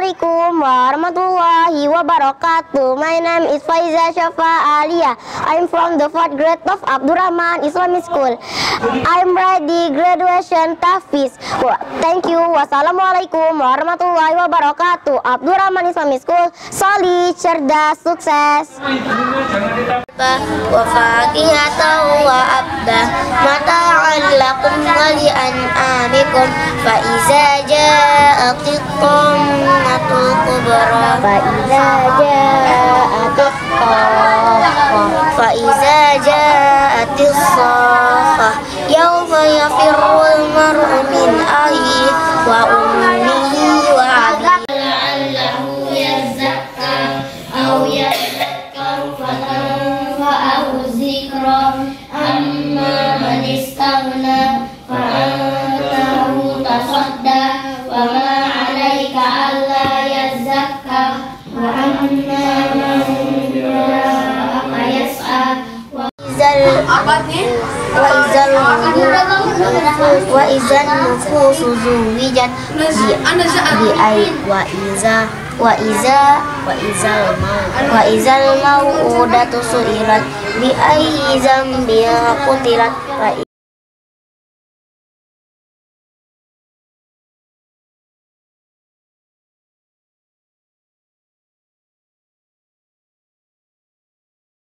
Assalamualaikum warahmatullahi wabarakatuh. My name is Faiza Syafa Alia. I'm from the 4th grade of Abdurrahman Islamic School. I'm ready graduation tahfiz. Thank you. Wassalamualaikum warahmatullahi wabarakatuh. Abdurrahman Islamic School, solid, cerdas, sukses. Wa fakihatan wa abda mata'an lakum wa li'an'amikum fa iza ja'atit qammatul kubra fa iza ja'atis sakhah yawma yafirrul mar'u min akhihi wa ummihi wa abihi la'allahu yazakka aw yadhakkaru fatanfa'ahu dzikra amma man istaghna fa antahu tasadda wa ma 'alaika alla yazakka wa amma man ja'aka yas'a wa izal nufusu zuwijat wa izal mau'udatu su'ilat bi ayyi dzambin qutilat